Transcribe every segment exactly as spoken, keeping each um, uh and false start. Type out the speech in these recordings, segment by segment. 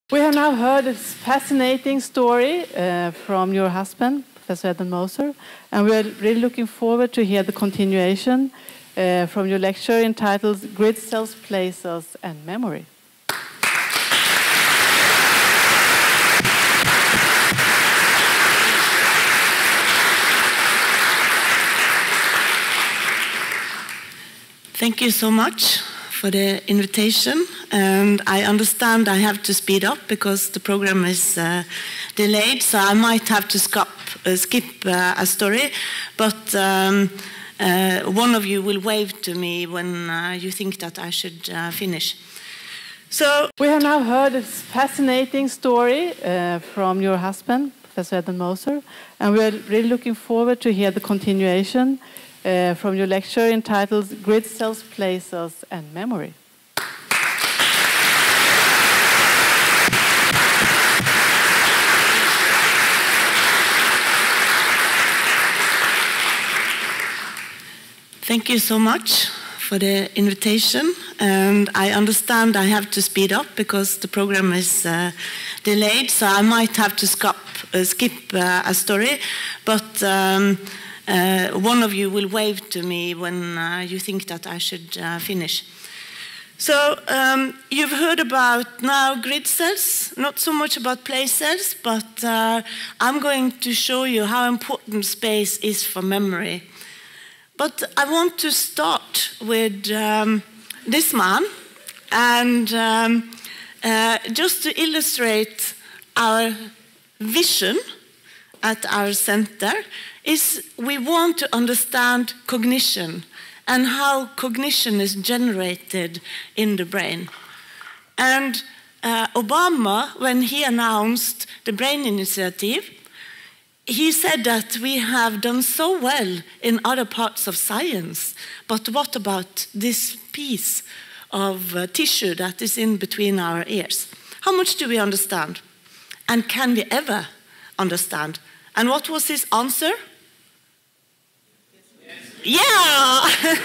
We have now heard a fascinating story uh, from your husband, Professor May-Britt Moser, and we are really looking forward to hear the continuation uh, from your lecture entitled Grid Cells, Places and Memory. Thank you so much for the invitation, and I understand I have to speed up because the program is uh, delayed, so I might have to skip, uh, skip uh, a story, but um, uh, one of you will wave to me when uh, you think that I should uh, finish. So we have now heard a fascinating story uh, from your husband, Professor May-Britt Moser, and we are really looking forward to hear the continuation Uh, from your lecture entitled Grid Cells, Places and Memory. Thank you so much for the invitation, and I understand I have to speed up because the program is uh, delayed, so I might have to skip, uh, skip uh, a story, but um, Uh, one of you will wave to me when uh, you think that I should uh, finish. So um, you've heard about now grid cells, not so much about place cells, but uh, I'm going to show you how important space is for memory. But I want to start with um, this man, and um, uh, just to illustrate our vision at our center, is we want to understand cognition and how cognition is generated in the brain. And uh, Obama, when he announced the Brain Initiative, he said that we have done so well in other parts of science, but what about this piece of uh, tissue that is in between our ears? How much do we understand? And can we ever understand? And what was his answer? Yeah!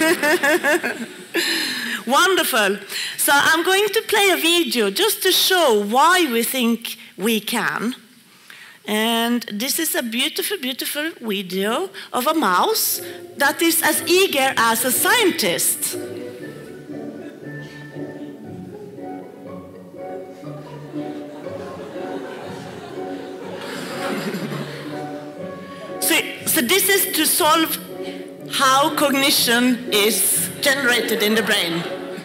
Wonderful. So I'm going to play a video just to show why we think we can. And this is a beautiful, beautiful video of a mouse that is as eager as a scientist. so, so this is to solve how cognition is generated in the brain.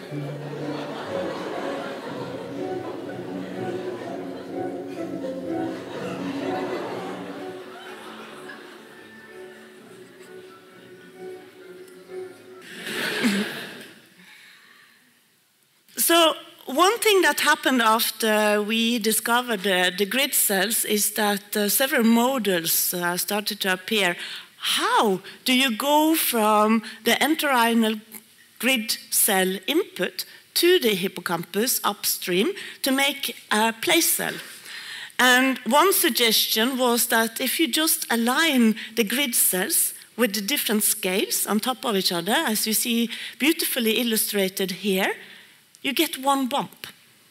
So one thing that happened after we discovered uh, the grid cells is that uh, several models uh, started to appear. How do you go from the entorhinal grid cell input to the hippocampus upstream to make a place cell? And one suggestion was that if you just align the grid cells with the different scales on top of each other, as you see beautifully illustrated here, you get one bump.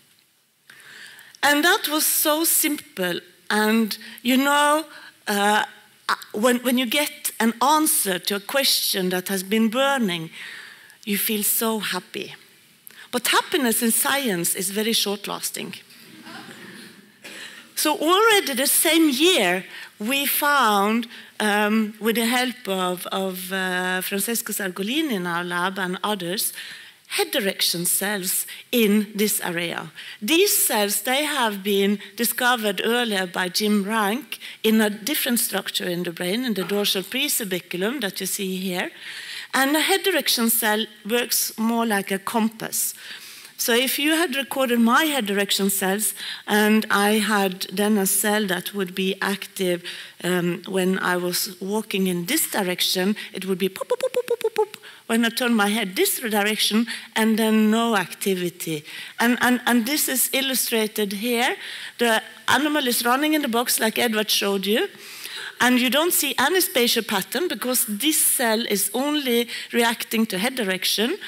And that was so simple. And you know, uh, When, when you get an answer to a question that has been burning, you feel so happy. But happiness in science is very short-lasting. So already the same year, we found, um, with the help of, of uh, Francesco Sargolini in our lab and others, head direction cells in this area. These cells, they have been discovered earlier by Jim Rank in a different structure in the brain, in the dorsal presubicculum that you see here. And a head direction cell works more like a compass. So if you had recorded my head direction cells, and I had then a cell that would be active um, when I was walking in this direction, it would be pop, pop, pop, pop, pop, pop. When I turn my head this direction, and then no activity. And, and, and this is illustrated here. The animal is running in the box like Edward showed you. And you don't see any spatial pattern because this cell is only reacting to head direction.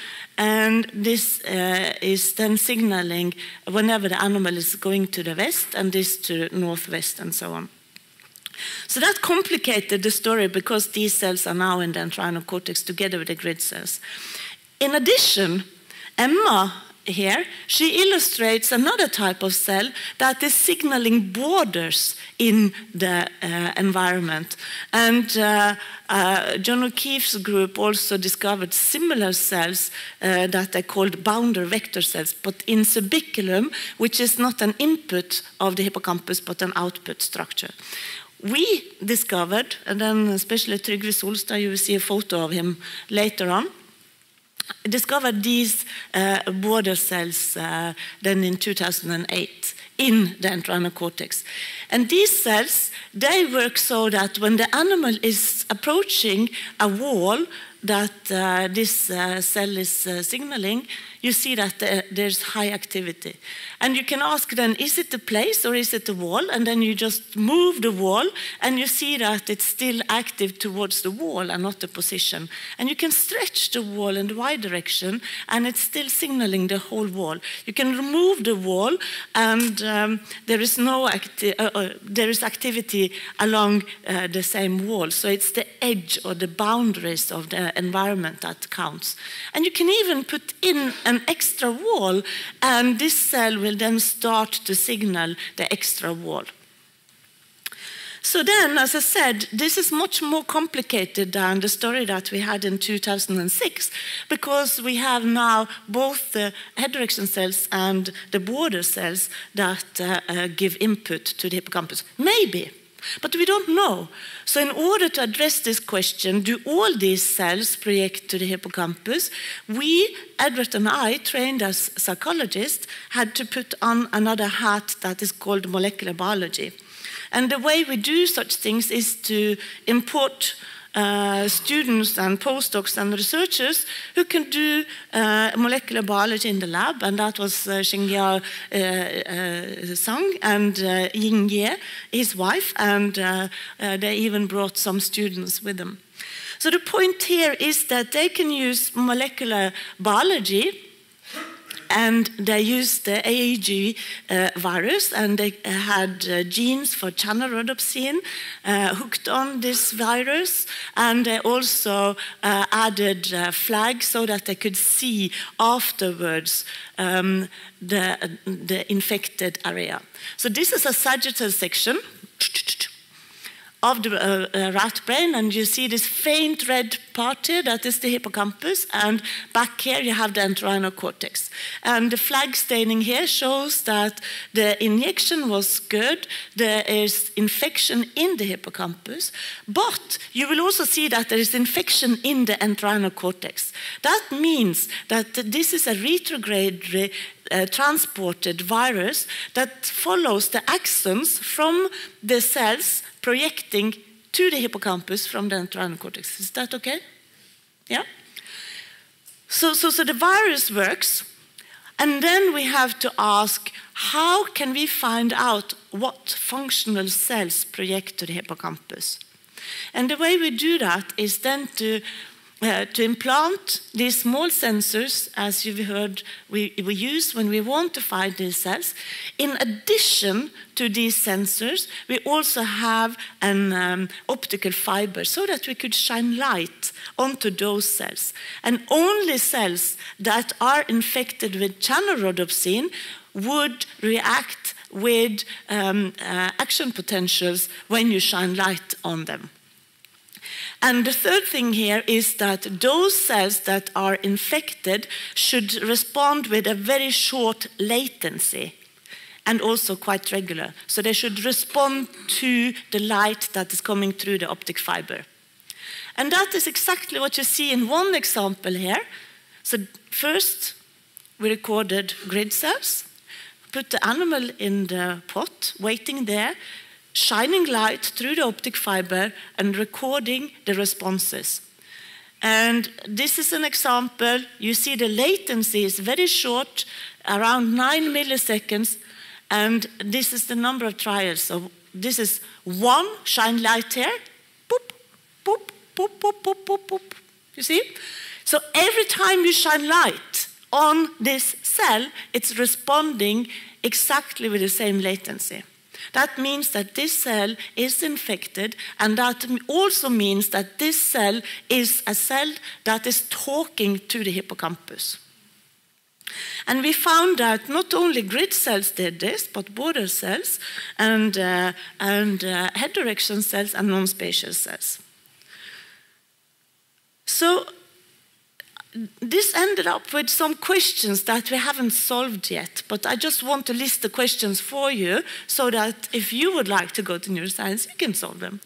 and this uh, is then signaling whenever the animal is going to the west, and this to the northwest, and so on. So that complicated the story because these cells are now in the entorhinal cortex together with the grid cells. In addition, Emma here, she illustrates another type of cell that is signaling borders in the uh, environment. And uh, uh, John O'Keefe's group also discovered similar cells uh, that are called boundary vector cells, but in subiculum, which is not an input of the hippocampus, but an output structure. We discovered, and then especially Trygve Solstad, you will see a photo of him later on, discovered these uh, border cells uh, then in two thousand eight in the entorhinal cortex. And these cells, they work so that when the animal is approaching a wall that uh, this uh, cell is uh, signaling, you see that uh, there's high activity. And you can ask then, is it the place or is it the wall? And then you just move the wall and you see that it's still active towards the wall and not the position. And you can stretch the wall in the y direction and it's still signaling the whole wall. You can remove the wall and um, there is no acti uh, uh, there is activity along uh, the same wall. So it's the edge or the boundaries of the environment that counts. And you can even put in an extra wall, and this cell will then start to signal the extra wall. So then, as I said, this is much more complicated than the story that we had in two thousand six, because we have now both the head direction cells and the border cells that uh, uh, give input to the hippocampus. Maybe. But we don't know. So in order to address this question, do all these cells project to the hippocampus? We, Edward and I, trained as psychologists, had to put on another hat that is called molecular biology. And the way we do such things is to import Uh, students and postdocs and researchers who can do uh, molecular biology in the lab, and that was uh, Xingjia uh, uh, Zhang and uh, Ying Ye, his wife, and uh, uh, they even brought some students with them. So the point here is that they can use molecular biology, and they used the A A G uh, virus, and they uh, had uh, genes for channel rhodopsin uh, hooked on this virus, and they also uh, added uh, flags so that they could see afterwards um, the, the infected area. So this is a sagittal section of the uh, uh, rat brain, and you see this faint red part here, that is the hippocampus, and back here you have the entorhinal cortex. And the flag staining here shows that the injection was good, there is infection in the hippocampus, but you will also see that there is infection in the entorhinal cortex. That means that this is a retrograde Uh, transported virus that follows the axons from the cells projecting to the hippocampus from the entorhinal cortex. Is that okay? Yeah? So, so, so the virus works, and then we have to ask, how can we find out what functional cells project to the hippocampus? And the way we do that is then to Uh, to implant these small sensors, as you've heard we, we use when we want to find these cells. In addition to these sensors, we also have an um, optical fiber so that we could shine light onto those cells. And only cells that are infected with channel rhodopsin would react with um, uh, action potentials when you shine light on them. And the third thing here is that those cells that are infected should respond with a very short latency and also quite regular. So they should respond to the light that is coming through the optic fiber. And that is exactly what you see in one example here. So first, we recorded grid cells, put the animal in the pot, waiting there, shining light through the optic fiber and recording the responses. And this is an example. You see the latency is very short, around nine milliseconds, and this is the number of trials. So this is one shine light here, boop, boop, boop, boop, boop, boop, boop. You see? So every time you shine light on this cell, it's responding exactly with the same latency. That means that this cell is infected, and that also means that this cell is a cell that is talking to the hippocampus. And we found that not only grid cells did this, but border cells and, uh, and uh, head direction cells and non-spatial cells. So this ended up with some questions that we haven't solved yet, but I just want to list the questions for you so that if you would like to go to neuroscience, you can solve them.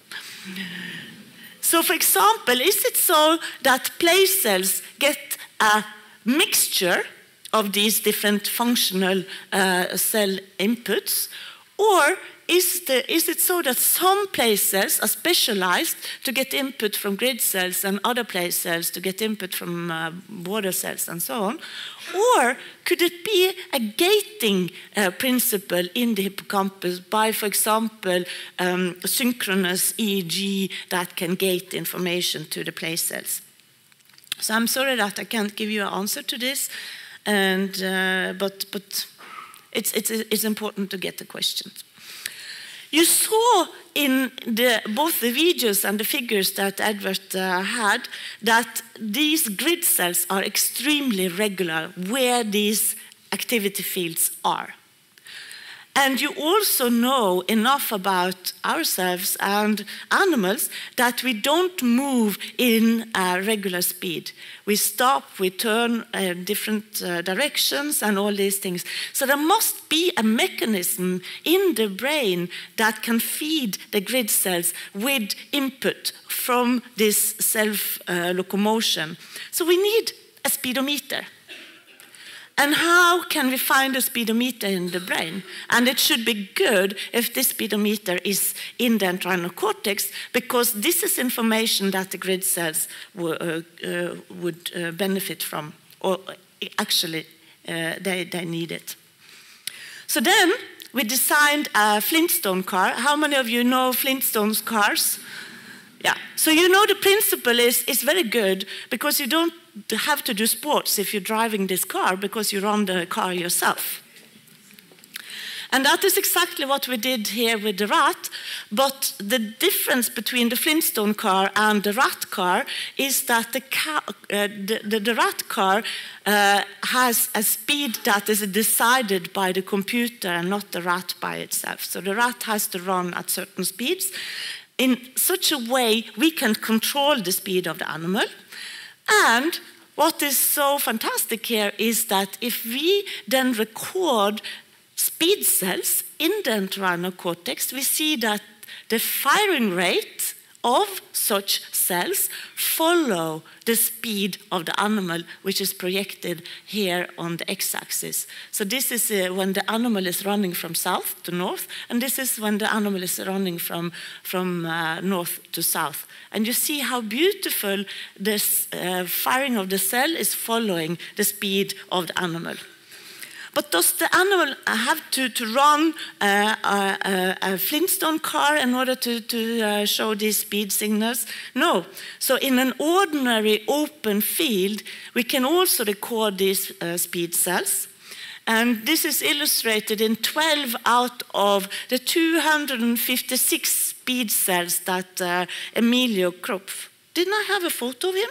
So for example, is it so that place cells get a mixture of these different functional uh, cell inputs, or is, the, is it so that some place cells are specialized to get input from grid cells and other place cells to get input from uh, border cells and so on? Or could it be a gating uh, principle in the hippocampus by, for example, um, synchronous E E G that can gate information to the place cells? So I'm sorry that I can't give you an answer to this. And, uh, but but it's, it's, it's important to get the questions. You saw in the, both the videos and the figures that Edward uh, had that these grid cells are extremely regular where these activity fields are. And you also know enough about ourselves and animals that we don't move in a regular speed. We stop, we turn uh, different uh, directions and all these things. So there must be a mechanism in the brain that can feed the grid cells with input from this self-locomotion. Uh, so we need a speedometer. And how can we find a speedometer in the brain? And it should be good if this speedometer is in the entorhinal cortex, because this is information that the grid cells uh, uh, would uh, benefit from, or actually uh, they, they need it. So then we designed a Flintstone car. How many of you know Flintstones cars? Yeah, so you know the principle is, is very good, because you don't have to do sports if you're driving this car, because you run the car yourself. And that is exactly what we did here with the rat, but the difference between the Flintstone car and the rat car is that the, car, uh, the, the, the rat car uh, has a speed that is decided by the computer and not the rat by itself. So the rat has to run at certain speeds. In such a way, we can control the speed of the animal. And what is so fantastic here is that if we then record speed cells in the entorhinal cortex, we see that the firing rate of such cells follow the speed of the animal, which is projected here on the x-axis. So this is uh, when the animal is running from south to north, and this is when the animal is running from, from uh, north to south. And you see how beautiful this uh, firing of the cell is following the speed of the animal. But does the animal have to, to run uh, a, a Flintstone car in order to, to uh, show these speed signals? No. So in an ordinary open field, we can also record these uh, speed cells. And this is illustrated in twelve out of the two hundred fifty-six speed cells that uh, Emilio Kropf. Didn't I have a photo of him?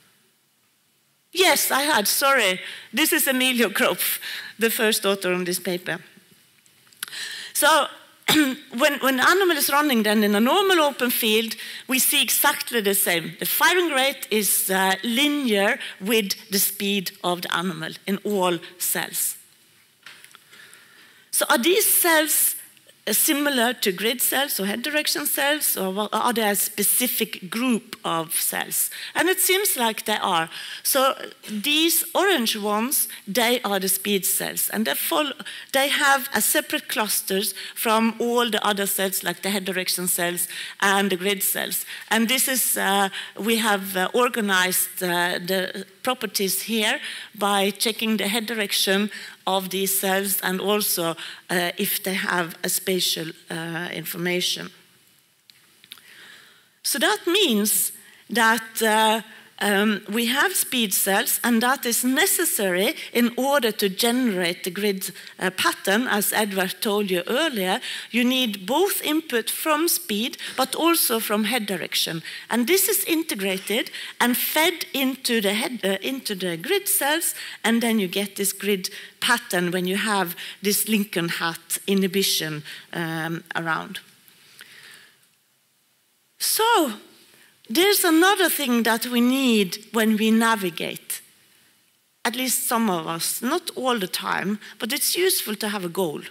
Yes, I had, sorry. This is Emilio Kropf, the first author on this paper. So when, when the animal is running then in a normal open field, we see exactly the same. The firing rate is uh, linear with the speed of the animal in all cells. So are these cells similar to grid cells or head direction cells, or are they a specific group of cells? And it seems like they are. So these orange ones, they are the speed cells, and they, follow, they have a separate clusters from all the other cells, like the head direction cells and the grid cells. And this is, uh, we have uh, organized uh, the properties here by checking the head direction of these cells, and also uh, if they have a spatial uh, information. So that means that uh, um, we have speed cells, and that is necessary in order to generate the grid uh, pattern. As Edward told you earlier, you need both input from speed, but also from head direction. And this is integrated and fed into the, head, uh, into the grid cells, and then you get this grid pattern when you have this Lincoln hat inhibition um, around. So, there's another thing that we need when we navigate. At least some of us, not all the time, but it's useful to have a goal.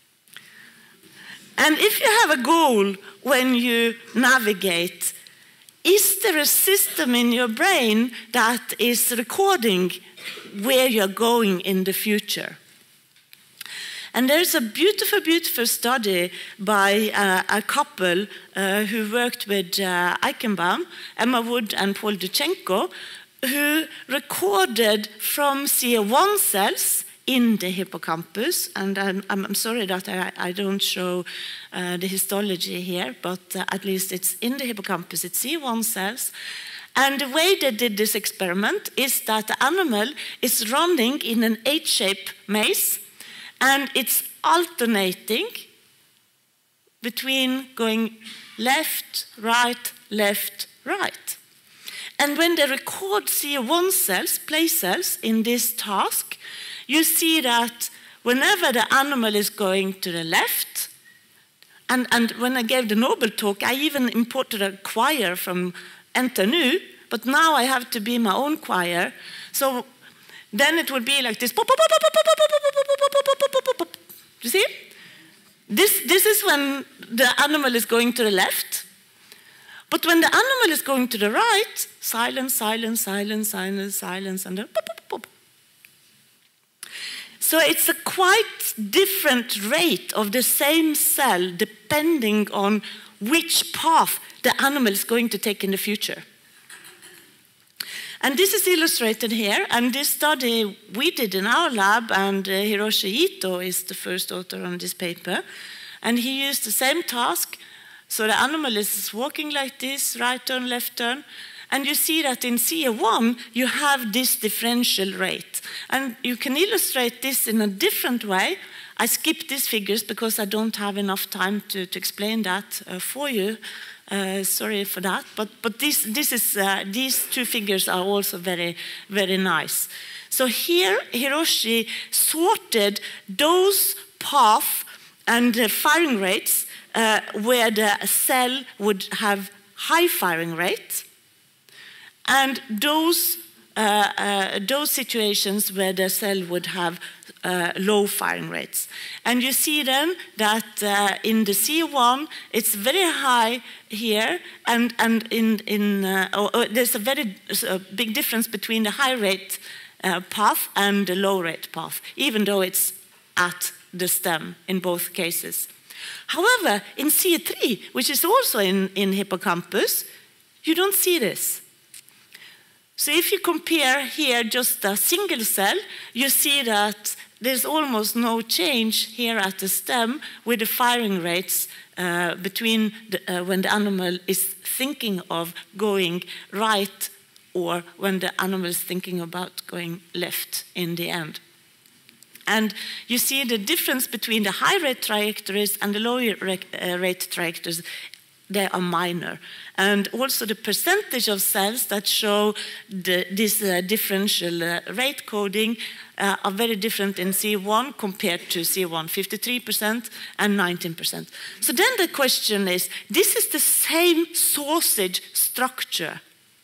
And if you have a goal when you navigate, is there a system in your brain that is recording where you're going in the future? And there's a beautiful, beautiful study by uh, a couple uh, who worked with uh, Eichenbaum, Emma Wood and Paul Duchenko, who recorded from C A one cells in the hippocampus. And I'm, I'm sorry that I, I don't show uh, the histology here, but uh, at least it's in the hippocampus, it's C A one cells. And the way they did this experiment is that the animal is running in an H-shaped maze, and it's alternating between going left, right, left, right. And when they record C A one cells, place cells, in this task, you see that whenever the animal is going to the left, and, and when I gave the Nobel talk, I even imported a choir from N T N U, but now I have to be my own choir. So then it would be like this. You see? This, this is when the animal is going to the left. But when the animal is going to the right, silence, silence, silence, silence, silence, and then pop, pop, pop. So it's a quite different rate of the same cell depending on which path the animal is going to take in the future. And this is illustrated here, and this study we did in our lab, and uh, Hiroshi Ito is the first author on this paper, and he used the same task. So the animal is walking like this, right turn, left turn, and you see that in C A one you have this differential rate. And you can illustrate this in a different way. I skipped these figures because I don't have enough time to, to explain that uh, for you. Uh, sorry for that, but, but this, this is, uh, these two figures are also very, very nice. So here, Hiroshi sorted those paths and uh, firing rates uh, where the cell would have high firing rate, and those, uh, uh, those situations where the cell would have Uh, low firing rates. And you see then that uh, in the C A one, it's very high here, and, and in, in, uh, oh, oh, there's a very uh, big difference between the high rate uh, path and the low rate path, even though it's at the stem in both cases. However, in C A three, which is also in, in hippocampus, you don't see this. So if you compare here just a single cell, you see that there's almost no change here at the stem with the firing rates uh, between the, uh, when the animal is thinking of going right or when the animal is thinking about going left in the end. And you see the difference between the high rate trajectories and the low rate trajectories. They are minor. And also the percentage of cells that show the, this uh, differential uh, rate coding uh, are very different in C A one compared to C A one, fifty-three percent and nineteen percent. So then the question is, this is the same sausage structure.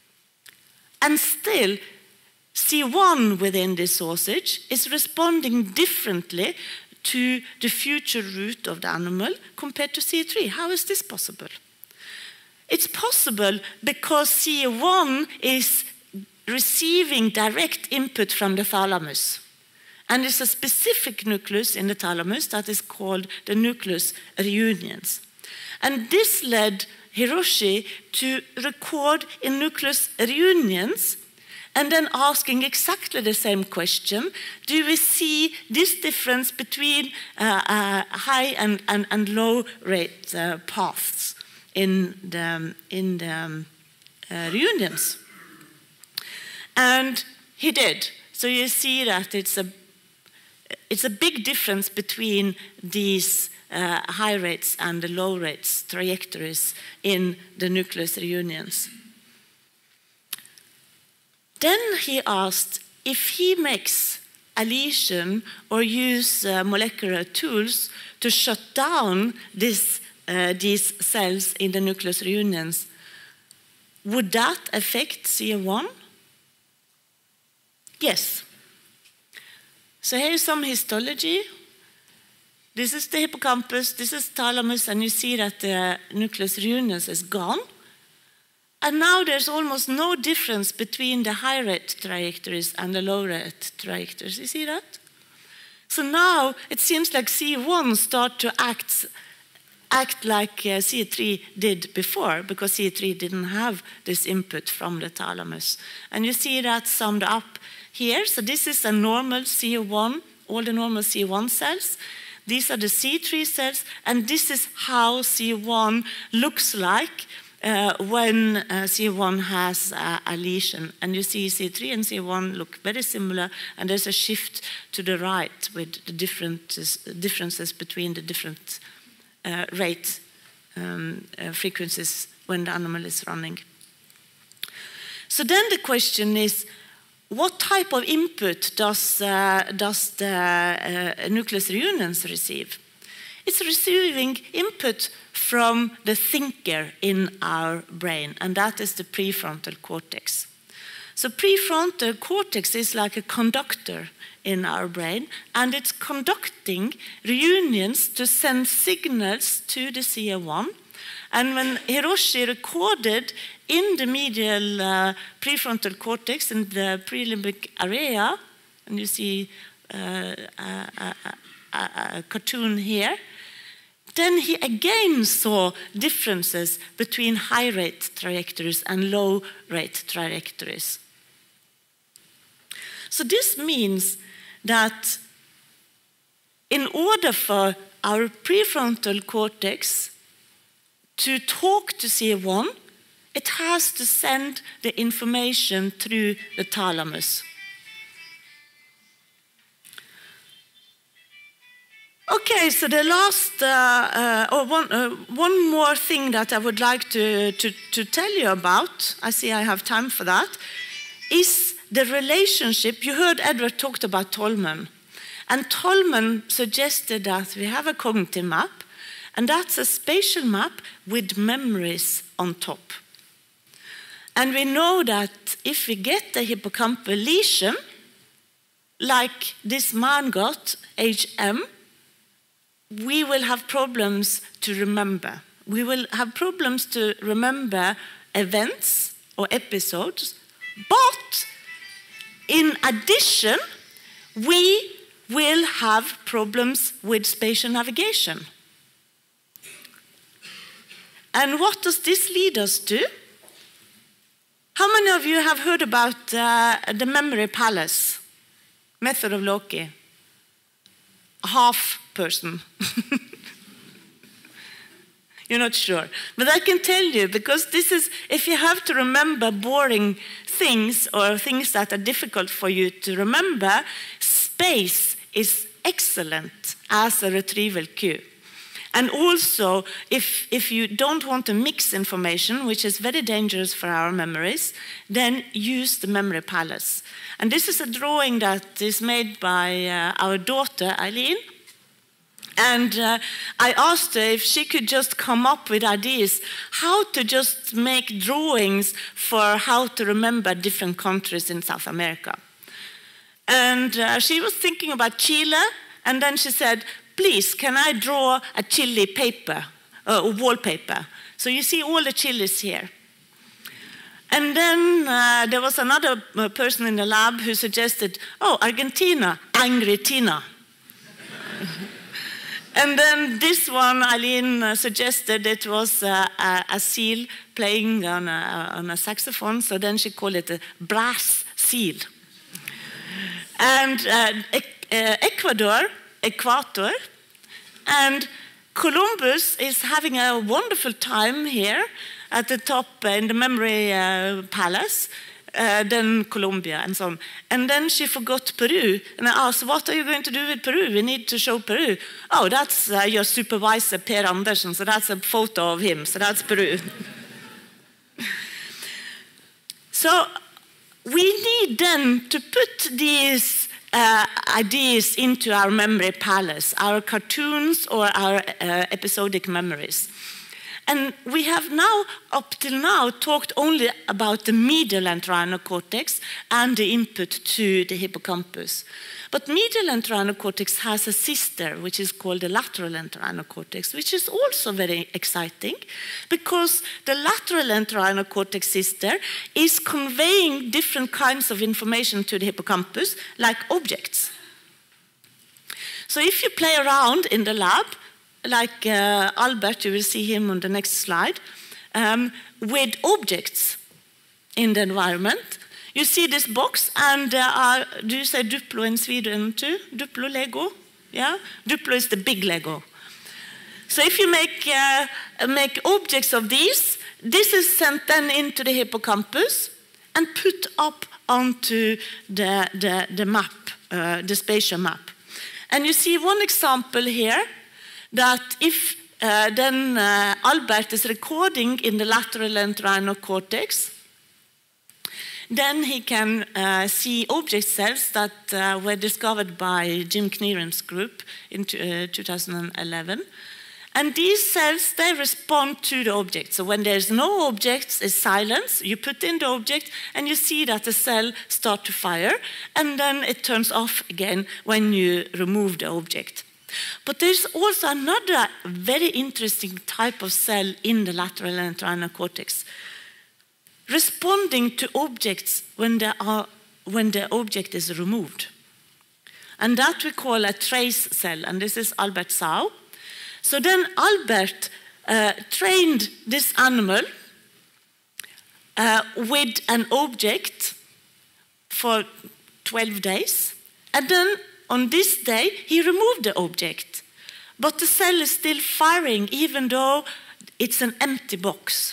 And still, C A one within this sausage is responding differently to the future route of the animal compared to C A three. How is this possible? It's possible because C A one is receiving direct input from the thalamus. And it's a specific nucleus in the thalamus that is called the nucleus reunions. And this led Hiroshi to record in nucleus reunions and then asking exactly the same question. Do we see this difference between uh, uh, high and, and, and low rate uh, paths in the, in the um, uh, reunions? And he did. So you see that it's a, it's a big difference between these uh, high rates and the low rates trajectories in the nucleus reunions. Then he asked if he makes a lesion or use uh, molecular tools to shut down this, uh, these cells in the nucleus reunions, would that affect C A one? Yes. So here's some histology. This is the hippocampus, this is thalamus, and you see that the nucleus reunions is gone. And now there's almost no difference between the high rate trajectories and the low rate trajectories. You see that? So now it seems like C one start to act, act like uh, C three did before, because C three didn't have this input from the thalamus. And you see that summed up here. So this is a normal C one, all the normal C one cells. These are the C three cells, and this is how C one looks like Uh, when uh, C one has a, a lesion. And you see C three and C one look very similar, and there's a shift to the right with the different, differences between the different uh, rate um, uh, frequencies when the animal is running. So then the question is, what type of input does, uh, does the uh, nucleus reunions receive? It's receiving input from the thinker in our brain, and that is the prefrontal cortex. So prefrontal cortex is like a conductor in our brain, and it's conducting reunions to send signals to the C A one. And when Hiroshi recorded in the medial uh, prefrontal cortex, in the prelimbic area, and you see uh, a, a, a, a cartoon here, then he again saw differences between high rate trajectories and low rate trajectories. So this means that in order for our prefrontal cortex to talk to C A one, it has to send the information through the thalamus. Okay, so the last, uh, uh, or one, uh, one more thing that I would like to, to, to tell you about, I see I have time for that, is the relationship. You heard Edward talked about Tolman, and Tolman suggested that we have a cognitive map, and that's a spatial map with memories on top. And we know that if we get a hippocampal lesion, like this man got, H M, we will have problems to remember. We will have problems to remember events or episodes, but in addition, we will have problems with spatial navigation. And what does this lead us to? How many of you have heard about uh, the memory palace, method of Loki? Half person. You're not sure. But I can tell you, because this is, if you have to remember boring things or things that are difficult for you to remember, space is excellent as a retrieval cue. And also, if, if you don't want to mix information, which is very dangerous for our memories, then use the memory palace. And this is a drawing that is made by uh, our daughter, Eileen. And uh, I asked her if she could just come up with ideas how to just make drawings for how to remember different countries in South America. And uh, she was thinking about Chile, and then she said, please, can I draw a Chile paper, uh, wallpaper? So you see all the Chiles here. And then uh, there was another uh, person in the lab who suggested, oh, Argentina, angry Tina. And then this one, Eileen uh, suggested it was uh, a, a seal playing on a, on a saxophone, so then she called it a brass seal. And uh, e uh, Ecuador, Equator, and Columbus is having a wonderful time here at the top uh, in the memory uh, palace, uh, then Colombia, and so on. And then she forgot Peru. And I asked, what are you going to do with Peru? We need to show Peru. Oh, that's uh, your supervisor, Per Andersen, so that's a photo of him, so that's Peru. So we need then to put these uh, ideas into our memory palace, our cartoons or our uh, episodic memories. And we have now, up till now, talked only about the medial entorhinal cortex and the input to the hippocampus. But medial entorhinal cortex has a sister, which is called the lateral entorhinal cortex, which is also very exciting, because the lateral entorhinal cortex sister is conveying different kinds of information to the hippocampus, like objects. So if you play around in the lab, like uh, Albert, you will see him on the next slide, um, with objects in the environment. You see this box, and uh, uh, do you say Duplo in Sweden too? Duplo Lego? Yeah? Duplo is the big Lego. So if you make, uh, make objects of these, this is sent then into the hippocampus and put up onto the, the, the map, uh, the spatial map. And you see one example here, that if uh, then uh, Albert is recording in the lateral entorhinal cortex, then he can uh, see object cells that uh, were discovered by Jim Knierim's group in uh, two thousand eleven. And these cells, they respond to the object. So when there's no objects, it's silence. You put in the object, and you see that the cell starts to fire, and then it turns off again when you remove the object. But there's also another very interesting type of cell in the lateral entorhinal cortex, responding to objects when, they are, when the object is removed. And that we call a trace cell, and this is Albert Sau. So then Albert uh, trained this animal uh, with an object for twelve days, and then on this day, he removed the object, but the cell is still firing even though it's an empty box.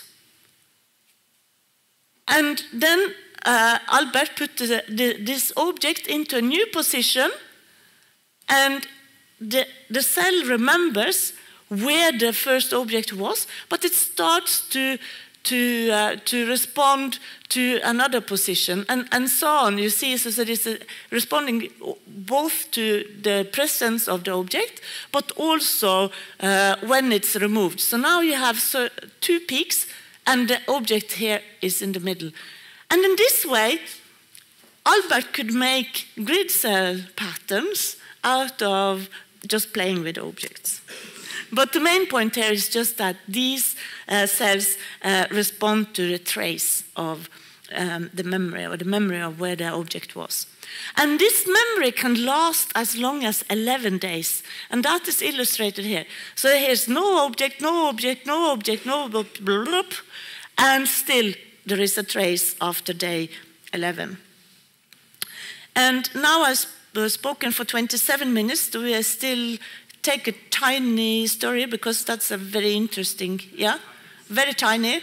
And then uh, Albert put the, the, this object into a new position, and the, the cell remembers where the first object was, but it starts to to, uh, to respond to another position, and, and so on. You see, so that it's uh, responding both to the presence of the object, but also uh, when it's removed. So now you have so, two peaks, and the object here is in the middle. And in this way, Albert could make grid cell patterns out of just playing with objects. But the main point here is just that these uh, cells uh, respond to the trace of um, the memory, or the memory of where the object was. And this memory can last as long as eleven days, and that is illustrated here. So here's no object, no object, no object, no blah, blah, blah, and still there is a trace after day eleven. And now I've spoken for twenty-seven minutes. Do we still take a tiny story, because that's a very interesting, yeah, very tiny.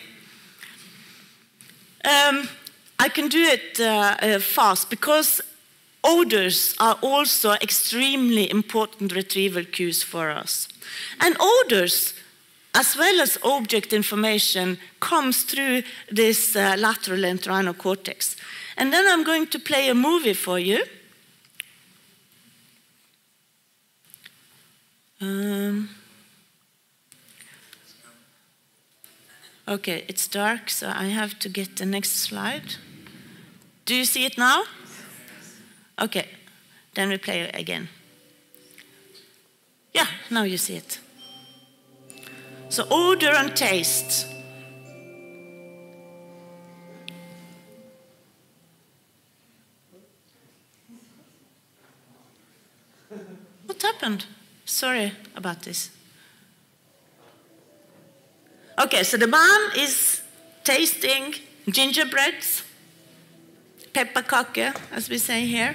Um, I can do it uh, uh, fast, because odors are also extremely important retrieval cues for us. And odors, as well as object information, comes through this uh, lateral entorhinal cortex. And then I'm going to play a movie for you. Um, okay, it's dark, so I have to get the next slide. Do you see it now? Okay, then we play it again. Yeah, now you see it. So odor and taste. What happened? Sorry about this. Okay, so the man is tasting gingerbreads, pepparkake, as we say here.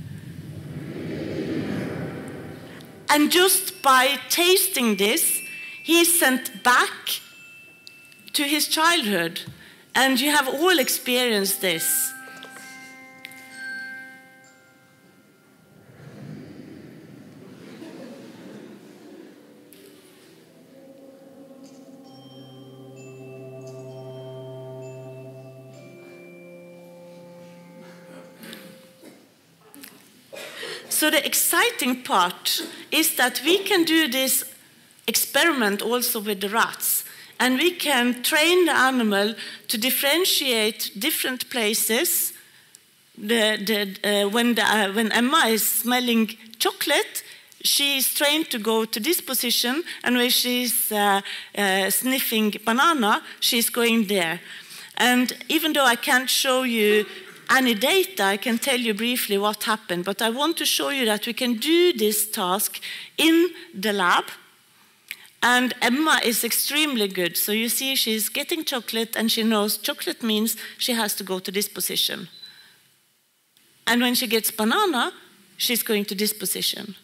And just by tasting this, he's sent back to his childhood. And you have all experienced this. So the exciting part is that we can do this experiment also with the rats. And we can train the animal to differentiate different places. The, the, uh, when, the, uh, when Emma is smelling chocolate, she is trained to go to this position, and when she's uh, uh, sniffing banana, she's going there. And even though I can't show you any data, I can tell you briefly what happened, but I want to show you that we can do this task in the lab. And Emma is extremely good. So you see she's getting chocolate, and she knows chocolate means she has to go to this position. And when she gets banana, she's going to this position.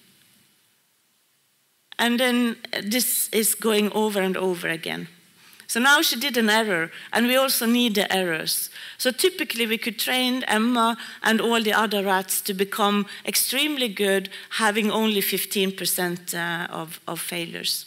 And then this is going over and over again. So now she did an error, and we also need the errors. So typically we could train Emma and all the other rats to become extremely good, having only fifteen percent uh, of, of failures.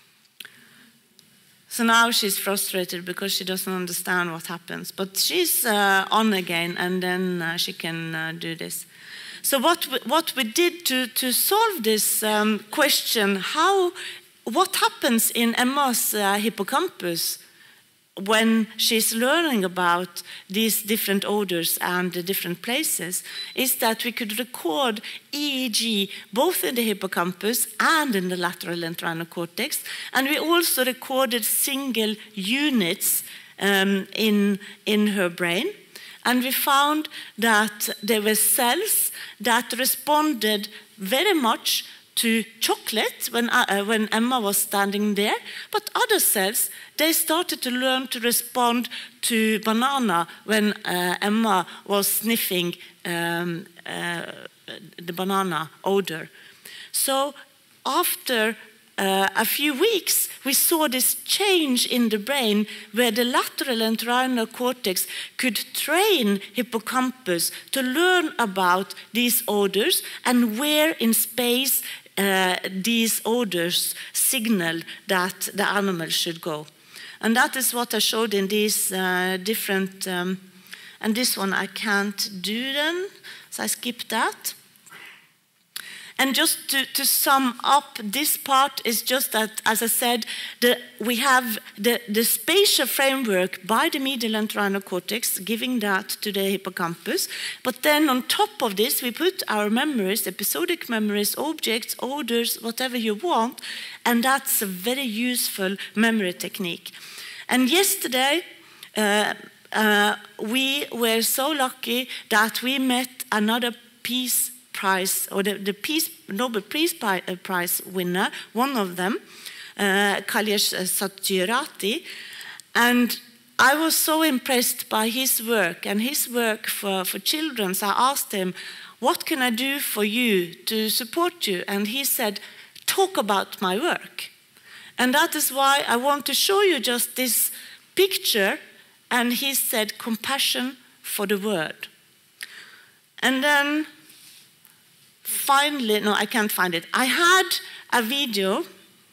So now she's frustrated because she doesn't understand what happens. But she's uh, on again, and then uh, she can uh, do this. So what we, what we did to, to solve this um, question, how, what happens in Emma's uh, hippocampus when she's learning about these different odors and the different places, is that we could record E E G both in the hippocampus and in the lateral entorhinal cortex, and we also recorded single units um, in, in her brain. And we found that there were cells that responded very much to chocolate when, uh, when Emma was standing there, but other cells, they started to learn to respond to banana when uh, Emma was sniffing um, uh, the banana odor. So after uh, a few weeks, we saw this change in the brain where the lateral entorhinal cortex could train hippocampus to learn about these odors and where in space uh, these odors signal that the animal should go. And that is what I showed in these uh, different, um, and this one I can't do then, so I skip that. And just to, to sum up, this part is just that, as I said, the, we have the, the spatial framework by the medial entorhinal cortex, giving that to the hippocampus. But then on top of this, we put our memories, episodic memories, objects, odors, whatever you want, and that's a very useful memory technique. And yesterday, uh, uh, we were so lucky that we met another Peace Prize, or the, the Peace, Nobel Prize, Prize winner, one of them, uh, Kailash Satyarthi, and I was so impressed by his work and his work for, for children. So I asked him, what can I do for you to support you? And he said, talk about my work. And that is why I want to show you just this picture. And he said, compassion for the word. And then finally, no, I can't find it. I had a video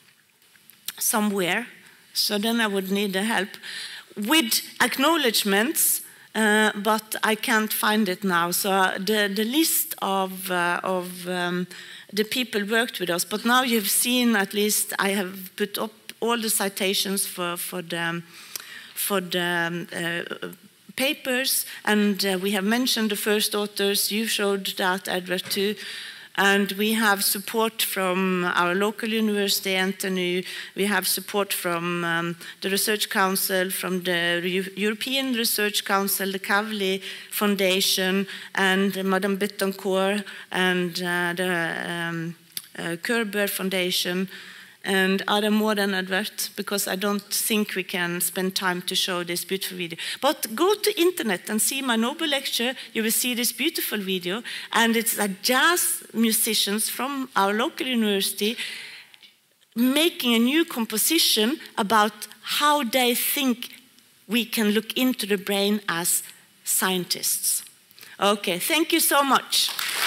somewhere, so then I would need the help, with acknowledgements, uh, but I can't find it now. So the, the list of, uh, of um, the people worked with us, but now you've seen, at least I have put up all the citations for, for the, for the uh, papers, and uh, we have mentioned the first authors. You showed that, Edward, too. And we have support from our local university, Anthony. We have support from um, the Research Council, from the U European Research Council, the Kavli Foundation, and Madame Bettencourt, and uh, the um, uh, Kerber Foundation, and other more than advert, because I don't think we can spend time to show this beautiful video. But go to internet and see my Nobel lecture. You will see this beautiful video, and it's a jazz musicians from our local university making a new composition about how they think we can look into the brain as scientists. Okay, thank you so much.